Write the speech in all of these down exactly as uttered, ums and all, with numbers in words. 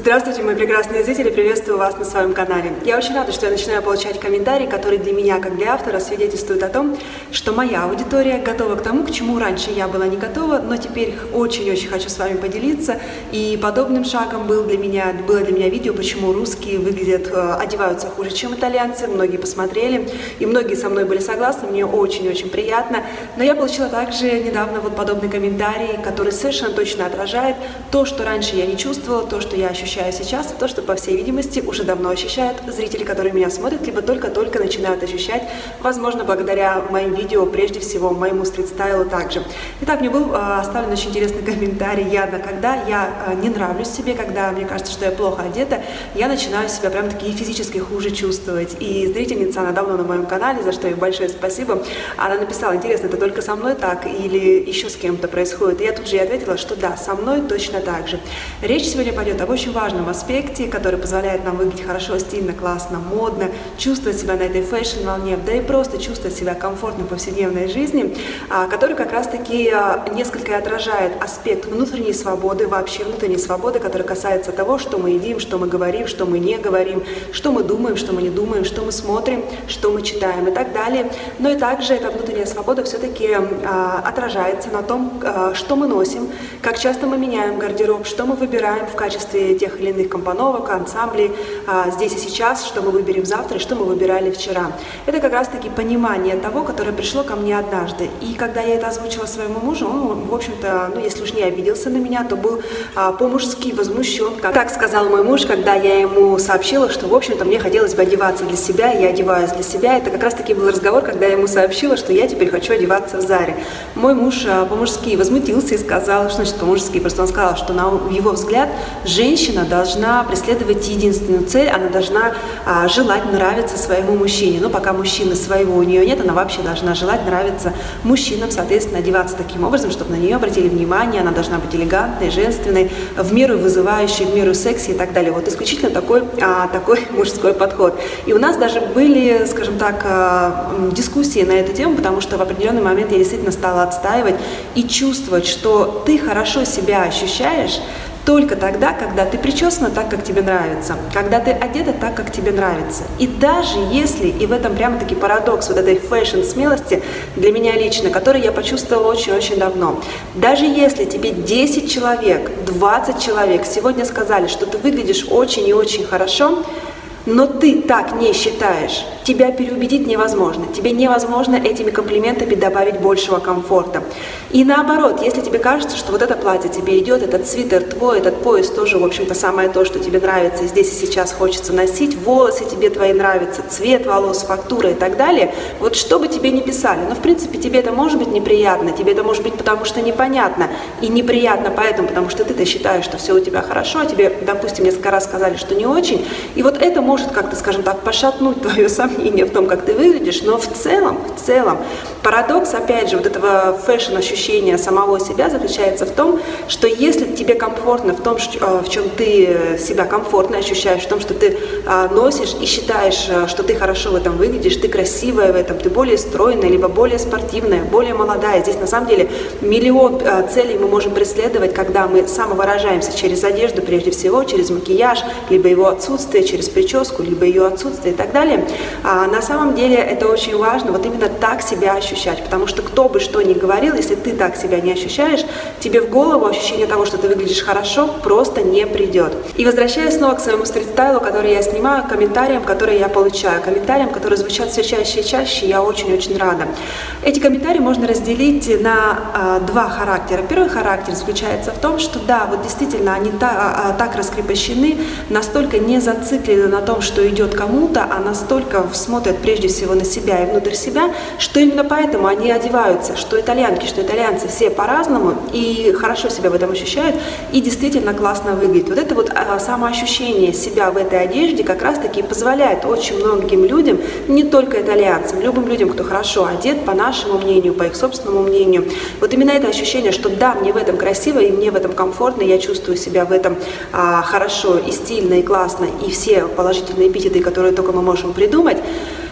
Здравствуйте, мои прекрасные зрители, приветствую вас на своем канале. Я очень рада, что я начинаю получать комментарии, которые для меня, как для автора, свидетельствуют о том, что моя аудитория готова к тому, к чему раньше я была не готова, но теперь очень-очень хочу с вами поделиться. И подобным шагом был для меня, было для меня видео, почему русские выглядят, одеваются хуже, чем итальянцы. Многие посмотрели, и многие со мной были согласны, мне очень-очень приятно. Но я получила также недавно вот подобный комментарий, который совершенно точно отражает то, что раньше я не чувствовала, то, что я ощущаю сейчас, и то, что, по всей видимости, уже давно ощущают зрители, которые меня смотрят, либо только-только начинают ощущать, возможно, благодаря моим видео, прежде всего, моему стрит-стайлу также. Итак, мне был э, оставлен очень интересный комментарий. Явно, когда я э, не нравлюсь себе, когда мне кажется, что я плохо одета, я начинаю себя прям таки физически хуже чувствовать. И зрительница, она давно на моем канале, за что ей большое спасибо, она написала: интересно, это только со мной так или еще с кем-то происходит? И я тут же ей ответила, что да, со мной точно так же. Речь сегодня пойдет об очень важном аспекте, который позволяет нам выглядеть хорошо, стильно, классно, модно, чувствовать себя на этой фэшн-волне, да и просто чувствовать себя комфортно в повседневной жизни, который как раз-таки несколько отражает аспект внутренней свободы, вообще внутренней свободы, которая касается того, что мы едим, что мы говорим, что мы не говорим, что мы думаем, что мы не думаем, что мы смотрим, что мы читаем и так далее. Но и также эта внутренняя свобода все-таки отражается на том, что мы носим, как часто мы меняем гардероб, что мы выбираем в качестве тех или иных компоновок, ансамблей а, здесь и сейчас, что мы выберем завтра и что мы выбирали вчера. Это как раз-таки понимание того, которое пришло ко мне однажды. И когда я это озвучила своему мужу, он, в общем-то, ну, если уж не обиделся на меня, то был а, по-мужски возмущен. Как так сказал мой муж, когда я ему сообщила, что, в общем-то, мне хотелось бы одеваться для себя, и я одеваюсь для себя. Это как раз-таки был разговор, когда я ему сообщила, что я теперь хочу одеваться в Заре. Мой муж а, по-мужски возмутился и сказал, что значит по-мужски, просто он сказал, что на его взгляд женщина должна преследовать единственную цель, она должна а, желать нравиться своему мужчине. Но пока мужчины своего у нее нет, она вообще должна желать нравиться мужчинам, соответственно, одеваться таким образом, чтобы на нее обратили внимание, она должна быть элегантной, женственной, в меру вызывающей, в меру секси и так далее. Вот исключительно такой, а, такой мужской подход. И у нас даже были, скажем так, а, дискуссии на эту тему, потому что в определенный момент я действительно стала отстаивать и чувствовать, что ты хорошо себя ощущаешь только тогда, когда ты причесана так, как тебе нравится, когда ты одета так, как тебе нравится. И даже если, и в этом прямо-таки парадокс вот этой фэшн-смелости для меня лично, который я почувствовала очень-очень давно, даже если тебе десять человек, двадцать человек сегодня сказали, что ты выглядишь очень и очень хорошо, но ты так не считаешь, тебя переубедить невозможно. Тебе невозможно этими комплиментами добавить большего комфорта. И наоборот, если тебе кажется, что вот это платье тебе идет, этот свитер твой, этот пояс тоже, в общем-то, самое то, что тебе нравится, и здесь и сейчас хочется носить, волосы тебе твои нравятся, цвет волос, фактура и так далее, вот что бы тебе ни писали, но в принципе тебе это может быть неприятно, тебе это может быть потому что непонятно, и неприятно поэтому, потому что ты-то считаешь, что все у тебя хорошо, а тебе, допустим, несколько раз сказали, что не очень, и вот это может может как-то, скажем так, пошатнуть твое сомнение в том, как ты выглядишь, но в целом, в целом, парадокс, опять же, вот этого фэшн-ощущения самого себя заключается в том, что если тебе комфортно в том, в чем ты себя комфортно ощущаешь, в том, что ты носишь и считаешь, что ты хорошо в этом выглядишь, ты красивая в этом, ты более стройная, либо более спортивная, более молодая. Здесь, на самом деле, миллион целей мы можем преследовать, когда мы самовыражаемся через одежду, прежде всего, через макияж, либо его отсутствие, через прическу, либо ее отсутствие и так далее. А на самом деле это очень важно, вот именно так себя ощущать, потому что кто бы что ни говорил, если ты так себя не ощущаешь, тебе в голову ощущение того, что ты выглядишь хорошо, просто не придет. И возвращаясь снова к своему стрит-стайлу, который я снимаю, комментариям, которые я получаю, комментариям, которые звучат все чаще и чаще, я очень-очень рада. Эти комментарии можно разделить на а, два характера. Первый характер заключается в том, что да, вот действительно они та, а, так раскрепощены, настолько не зациклены на том, что идет кому-то, а настолько смотрят прежде всего на себя и внутрь себя, что именно поэтому они одеваются, что итальянки, что итальянцы все по-разному и хорошо себя в этом ощущают и действительно классно выглядят. Вот это вот а, самоощущение себя в этой одежде как раз-таки позволяет очень многим людям, не только итальянцам, любым людям, кто хорошо одет, по нашему мнению, по их собственному мнению, вот именно это ощущение, что да, мне в этом красиво и мне в этом комфортно, я чувствую себя в этом а, хорошо и стильно, и классно, и все положительные эпитеты, которые только мы можем придумать,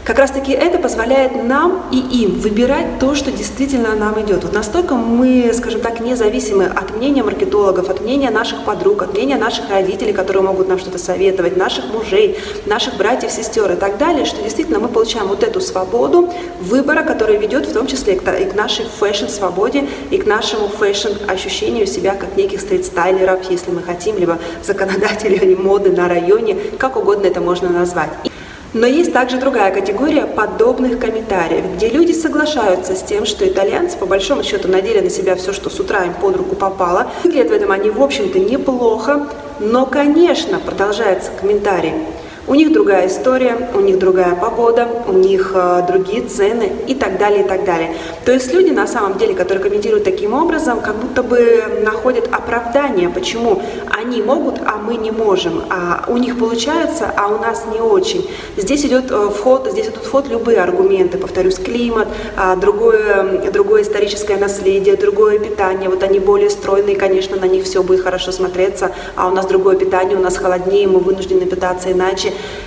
Как раз таки это позволяет нам и им выбирать то, что действительно нам идет. Вот настолько мы, скажем так, независимы от мнения маркетологов, от мнения наших подруг, от мнения наших родителей, которые могут нам что-то советовать, наших мужей, наших братьев, сестер и так далее, что действительно мы получаем вот эту свободу выбора, которая ведет в том числе и к нашей фэшн-свободе, и к нашему фэшн-ощущению себя как неких стрит-стайлеров, если мы хотим, либо законодателей моды на районе, как угодно это можно назвать. Но есть также другая категория подобных комментариев, где люди соглашаются с тем, что итальянцы по большому счету надели на себя все, что с утра им под руку попало. Выглядят в этом они, в общем-то, неплохо, но, конечно, продолжается комментарий. У них другая история, у них другая погода, у них э, другие цены и так далее, и так далее. То есть люди, на самом деле, которые комментируют таким образом, как будто бы находят оправдание, почему они могут, а мы не можем. А у них получается, а у нас не очень. Здесь идет вход, здесь идут вход любые аргументы. Повторюсь, климат, а, другое, другое историческое наследие, другое питание. Вот они более стройные, конечно, на них все будет хорошо смотреться, а у нас другое питание, у нас холоднее, мы вынуждены питаться иначе.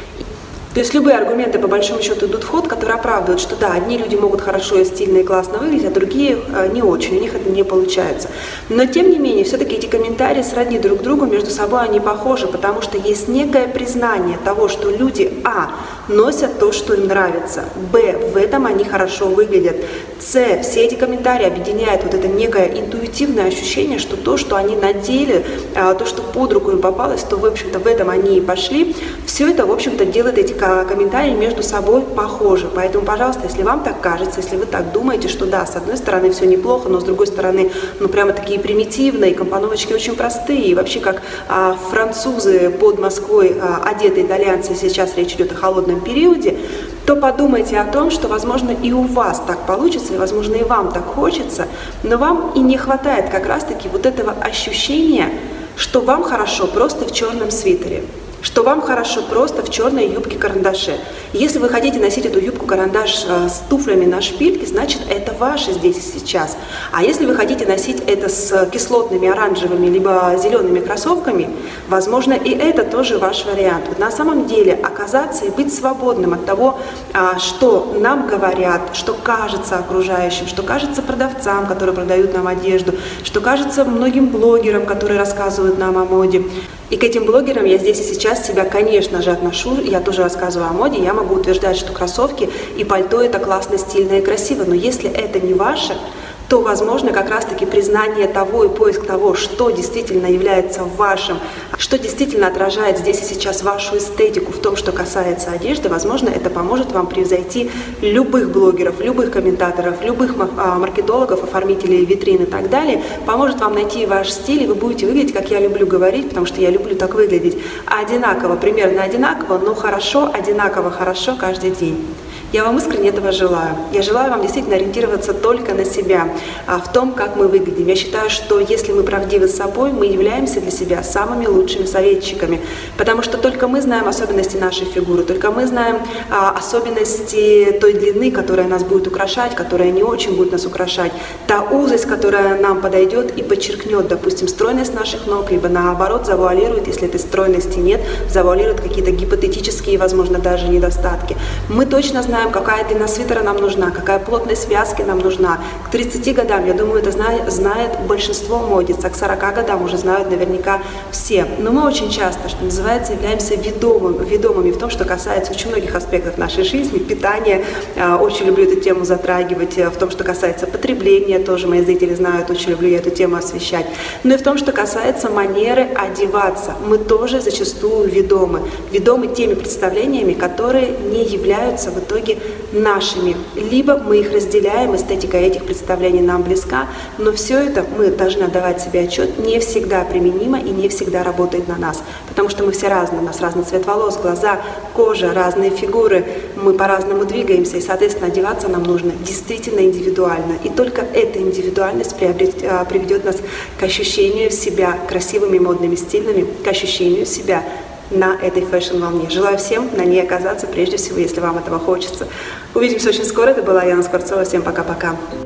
То есть любые аргументы по большому счету идут в ход, которые оправдывают, что да, одни люди могут хорошо и стильно и классно выглядеть, а другие э, не очень, у них это не получается. Но тем не менее, все-таки эти комментарии сродни друг другу, между собой они похожи, потому что есть некое признание того, что люди, а, носят то, что им нравится, б, в этом они хорошо выглядят, с, все эти комментарии объединяют вот это некое интуитивное ощущение, что то, что они надели, э, то, что под руку им попалось, то, в общем-то, в этом они и пошли, все это, в общем-то, делает эти комментарии между собой похожи. Поэтому, пожалуйста, если вам так кажется, если вы так думаете, что да, с одной стороны все неплохо, но с другой стороны, ну прямо такие примитивные, компоновочки очень простые, и вообще как а, французы под Москвой а, одеты итальянцы, сейчас речь идет о холодном периоде, то подумайте о том, что, возможно, и у вас так получится, и, возможно, и вам так хочется, но вам и не хватает как раз-таки вот этого ощущения, что вам хорошо просто в черном свитере, что вам хорошо просто в черной юбке-карандаше. Если вы хотите носить эту юбку-карандаш э, с туфлями на шпильке, значит, это ваше здесь и сейчас. А если вы хотите носить это с кислотными оранжевыми либо зелеными кроссовками, возможно, и это тоже ваш вариант. Вот на самом деле оказаться и быть свободным от того, э, что нам говорят, что кажется окружающим, что кажется продавцам, которые продают нам одежду, что кажется многим блогерам, которые рассказывают нам о моде. И к этим блогерам я здесь и сейчас себя, конечно же, отношу. Я тоже рассказываю о моде. Я могу утверждать, что кроссовки и пальто – это классно, стильно и красиво. Но если это не ваше, то, возможно, как раз-таки признание того и поиск того, что действительно является вашим, что действительно отражает здесь и сейчас вашу эстетику в том, что касается одежды, возможно, это поможет вам превзойти любых блогеров, любых комментаторов, любых маркетологов, оформителей витрин и так далее, поможет вам найти ваш стиль, и вы будете выглядеть, как я люблю говорить, потому что я люблю так выглядеть, одинаково, примерно одинаково, но хорошо, одинаково хорошо каждый день. Я вам искренне этого желаю. Я желаю вам действительно ориентироваться только на себя, в том, как мы выглядим. Я считаю, что если мы правдивы с собой, мы являемся для себя самыми лучшими советчиками, потому что только мы знаем особенности нашей фигуры, только мы знаем особенности той длины, которая нас будет украшать, которая не очень будет нас украшать, та узость, которая нам подойдет и подчеркнет, допустим, стройность наших ног, либо наоборот завуалирует, если этой стройности нет, завуалирует какие-то гипотетические, возможно, даже недостатки. Мы точно знаем, какая длина свитера нам нужна, какая плотность связки нам нужна. К тридцати годам, я думаю, это знает, знает большинство модниц, а к сорока годам уже знают наверняка все. Но мы очень часто, что называется, являемся ведомым, ведомыми в том, что касается очень многих аспектов нашей жизни, питания, очень люблю эту тему затрагивать, в том, что касается потребления, тоже мои зрители знают, очень люблю я эту тему освещать. Но и в том, что касается манеры одеваться, мы тоже зачастую ведомы, ведомы теми представлениями, которые не являются в итоге нашими. Либо мы их разделяем, эстетика этих представлений нам близка, но все это мы должны отдавать себе отчет, не всегда применимо и не всегда работает на нас. Потому что мы все разные, у нас разный цвет волос, глаза, кожа, разные фигуры, мы по-разному двигаемся, и, соответственно, одеваться нам нужно действительно индивидуально. И только эта индивидуальность приведет нас к ощущению себя красивыми, модными, стильными, к ощущению себя на этой фэшн-волне. Желаю всем на ней оказаться, прежде всего, если вам этого хочется. Увидимся очень скоро. Это была Яна Скворцова. Всем пока-пока.